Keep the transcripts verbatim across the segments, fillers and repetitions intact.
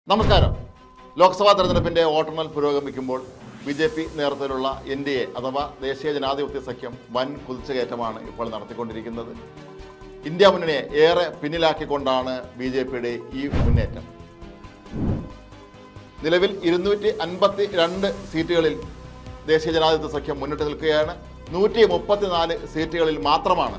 നമസ്കാരം. ലോക്സഭാ തെരഞ്ഞെടുപ്പിന്റെ വോട്ടെണ്ണൽ പുരോഗമിക്കുമ്പോൾ ബി ജെ പി നേതൃത്വത്തിലുള്ള എൻ ഡി എ അഥവാ ദേശീയ ജനാധിപത്യ സഖ്യം വൻ കുതിച്ചുകയറ്റമാണ് ഇപ്പോൾ നടത്തിക്കൊണ്ടിരിക്കുന്നത്. ഇന്ത്യ മുന്നണിയെ ഏറെ പിന്നിലാക്കിക്കൊണ്ടാണ് ബി ജെ പിയുടെ ഈ മുന്നേറ്റം. നിലവിൽ ഇരുന്നൂറ്റി അൻപത്തി രണ്ട് സീറ്റുകളിൽ ദേശീയ ജനാധിപത്യ സഖ്യം മുന്നിട്ട് നിൽക്കുകയാണ്. നൂറ്റി മുപ്പത്തിനാല് സീറ്റുകളിൽ മാത്രമാണ്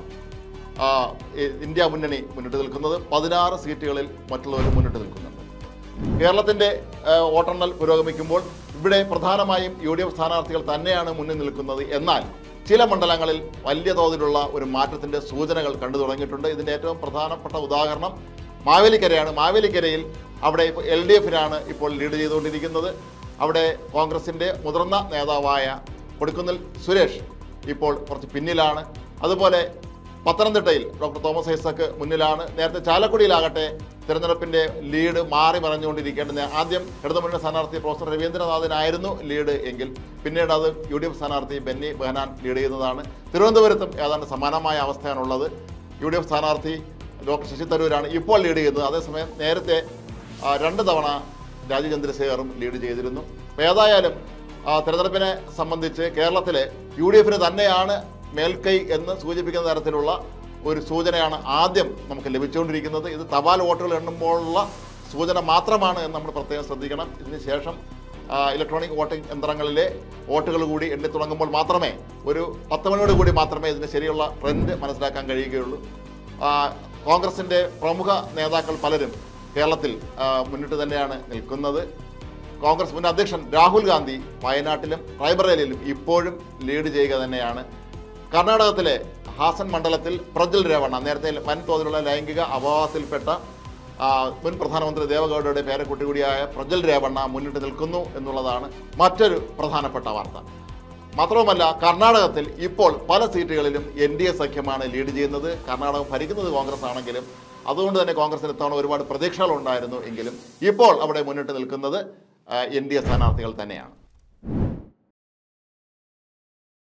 ഇന്ത്യ മുന്നണി മുന്നിട്ട് നിൽക്കുന്നത്. പതിനാറ് സീറ്റുകളിൽ മറ്റുള്ളവർ മുന്നിട്ട് നിൽക്കുന്നുണ്ട്. കേരളത്തിൻ്റെ വോട്ടെണ്ണൽ പുരോഗമിക്കുമ്പോൾ ഇവിടെ പ്രധാനമായും യു ഡി എഫ് സ്ഥാനാർത്ഥികൾ തന്നെയാണ് മുന്നിൽ നിൽക്കുന്നത്. എന്നാൽ ചില മണ്ഡലങ്ങളിൽ വലിയ തോതിലുള്ള ഒരു മാറ്റത്തിൻ്റെ സൂചനകൾ കണ്ടു തുടങ്ങിയിട്ടുണ്ട്. ഇതിൻ്റെ ഏറ്റവും പ്രധാനപ്പെട്ട ഉദാഹരണം മാവേലിക്കരയാണ്. മാവേലിക്കരയിൽ അവിടെ ഇപ്പോൾ എൽ ഡി എഫിനാണ് ഇപ്പോൾ ലീഡ് ചെയ്തുകൊണ്ടിരിക്കുന്നത്. അവിടെ കോൺഗ്രസിൻ്റെ മുതിർന്ന നേതാവായ കൊടിക്കുന്നിൽ സുരേഷ് ഇപ്പോൾ കുറച്ച് പിന്നിലാണ്. അതുപോലെ പത്തനംതിട്ടയിൽ ഡോക്ടർ തോമസ് ഐസക് മുന്നിലാണ്. നേരത്തെ ചാലക്കുടിയിലാകട്ടെ തിരഞ്ഞെടുപ്പിൻ്റെ ലീഡ് മാറി മറഞ്ഞുകൊണ്ടിരിക്കേണ്ടത്. ആദ്യം ഇടതുമുന്നണി സ്ഥാനാർത്ഥി പ്രൊഫസർ രവീന്ദ്രനാഥിനായിരുന്നു ലീഡ് എങ്കിൽ പിന്നീട് അത് യു ഡി എഫ് സ്ഥാനാർത്ഥി ബെന്നി ബെഹനാൻ ലീഡ് ചെയ്യുന്നതാണ്. തിരുവനന്തപുരത്തും ഏതാണ്ട് സമാനമായ അവസ്ഥയാണുള്ളത്. യു ഡി എഫ് സ്ഥാനാർത്ഥി ഡോക്ടർ ശശി തരൂരാണ് ഇപ്പോൾ ലീഡ് ചെയ്യുന്നത്. അതേസമയം നേരത്തെ രണ്ട് തവണ രാജീവ് ചന്ദ്രശേഖറും ലീഡ് ചെയ്തിരുന്നു. അപ്പോൾ ഏതായാലും തിരഞ്ഞെടുപ്പിനെ സംബന്ധിച്ച് കേരളത്തിലെ യു ഡി എഫിന് തന്നെയാണ് മേൽക്കൈ എന്ന് സൂചിപ്പിക്കുന്ന തരത്തിലുള്ള ഒരു സൂചനയാണ് ആദ്യം നമുക്ക് ലഭിച്ചുകൊണ്ടിരിക്കുന്നത്. ഇത് തപാൽ വോട്ടുകൾ എണ്ണുമ്പോഴുള്ള സൂചന മാത്രമാണ് എന്ന് നമ്മൾ പ്രത്യേകം ശ്രദ്ധിക്കണം. ഇതിന് ശേഷം ഇലക്ട്രോണിക് വോട്ടിംഗ് യന്ത്രങ്ങളിലെ വോട്ടുകൾ കൂടി എണ്ണി തുടങ്ങുമ്പോൾ മാത്രമേ ഒരു പത്ത് മണിയോട് കൂടി മാത്രമേ ഇതിന് ശരിയുള്ള ട്രെൻഡ് മനസ്സിലാക്കാൻ കഴിയുകയുള്ളൂ. കോൺഗ്രസിൻ്റെ പ്രമുഖ നേതാക്കൾ പലരും കേരളത്തിൽ മുന്നിട്ട് തന്നെയാണ് നിൽക്കുന്നത്. കോൺഗ്രസ് മുൻ അധ്യക്ഷൻ രാഹുൽ ഗാന്ധി വയനാട്ടിലും റായ്ബറേലിയിലും ഇപ്പോഴും ലീഡ് ചെയ്യുക തന്നെയാണ്. കർണാടകത്തിലെ ഹാസൻ മണ്ഡലത്തിൽ പ്രജ്വൽ രേവണ്ണ, നേരത്തെ വൻതോതിലുള്ള ലൈംഗിക അപവാദത്തിൽപ്പെട്ട മുൻ പ്രധാനമന്ത്രി ദേവഗൌഡയുടെ പേരക്കുട്ടി കൂടിയായ പ്രജ്വൽ രേവണ്ണ മുന്നിട്ട് നിൽക്കുന്നു എന്നുള്ളതാണ് മറ്റൊരു പ്രധാനപ്പെട്ട വാർത്ത. മാത്രവുമല്ല, കർണാടകത്തിൽ ഇപ്പോൾ പല സീറ്റുകളിലും എൻ ഡി എ സഖ്യമാണ് ലീഡ് ചെയ്യുന്നത്. കർണാടകം ഭരിക്കുന്നത് കോൺഗ്രസ് ആണെങ്കിലും അതുകൊണ്ട് തന്നെ കോൺഗ്രസിന് ഇത്തവണ ഒരുപാട് പ്രതീക്ഷകളുണ്ടായിരുന്നു എങ്കിലും ഇപ്പോൾ അവിടെ മുന്നിട്ട് നിൽക്കുന്നത് എൻ ഡി എ സ്ഥാനാർത്ഥികൾ തന്നെയാണ്.